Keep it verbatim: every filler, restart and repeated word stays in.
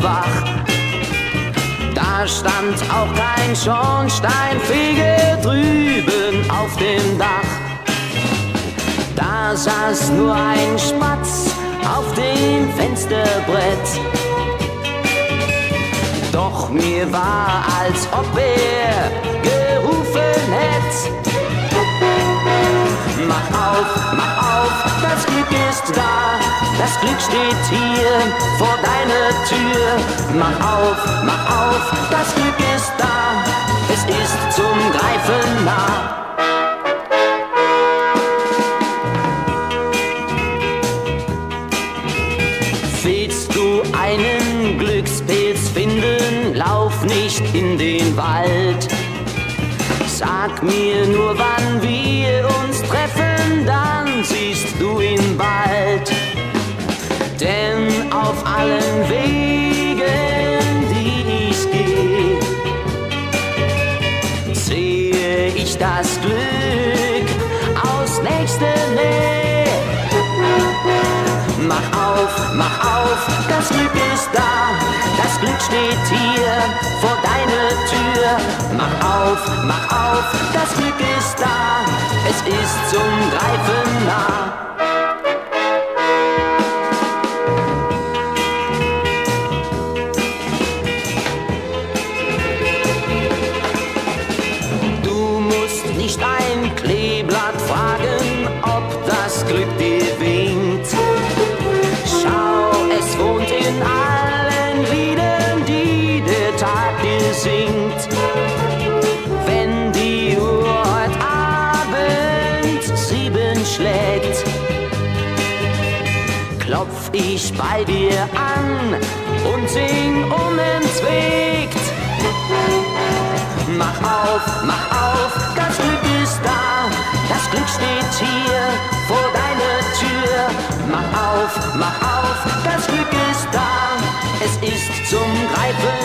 wach. Da stand auch kein Schornsteinfeger drüben auf dem Dach. Da saß nur ein Spatz auf dem Fensterbrett. Doch mir war, als ob er gerufen hätt: Mach auf, mach auf, das Glück ist da, das Glück steht hier vor deiner Tür. Mach auf, mach auf, das Glück ist da, es ist zum Greifen nah. Willst du einen Glückspilz finden, lauf nicht in den Wald. Sag mir nur, wann wir uns treffen, dann siehst du ihn bald. Denn auf allen Wegen, die ich geh, sehe ich das Glück aus nächster Nähe. Mach auf, mach auf, das Glück ist da, das Glück steht hier vor deiner Tür. Mach auf, mach auf, das Glück ist da, es ist zum Greifen nah. Du musst nicht ein Kleeblatt fragen, ob das Glück dir winkt. Es wohnt in allen Liedern, die der Tag dir singt. Wenn die Uhr heute Abend sieben schlägt, klopf ich bei dir an und sing unentwegt. Mach auf, mach auf, das Glück ist da, das Glück steht hier vor deiner Tür. Mach auf, mach auf, das Glück ist da, es ist zum Greifen